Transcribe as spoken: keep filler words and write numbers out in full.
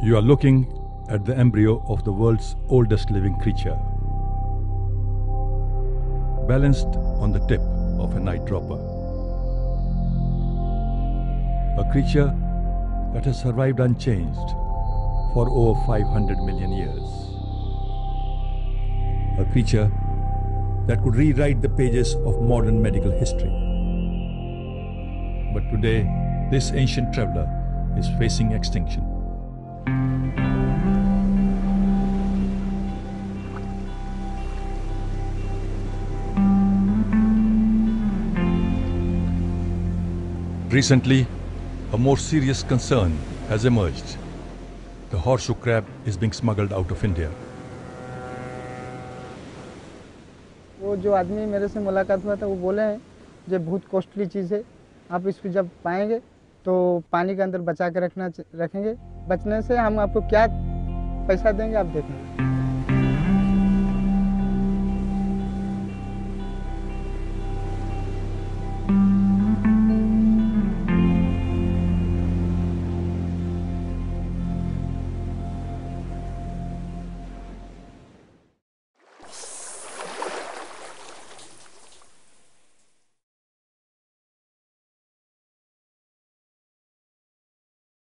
You are looking at the embryo of the world's oldest living creature, balanced on the tip of a night dropper. A creature that has survived unchanged for over five hundred million years. A creature that could rewrite the pages of modern medical history. But today, this ancient traveler is facing extinction. Recently, a more serious concern has emerged. The horseshoe crab is being smuggled out of India. वो जो आदमी मेरे से मुलाकात हुआ था वो बोले हैं ये बहुत कॉस्टली चीज़ है, आप इसको जब पाएंगे तो पानी के अंदर बचा के रखना रखेंगे, बचने से हम आपको क्या पैसा देंगे आप देखेंगे।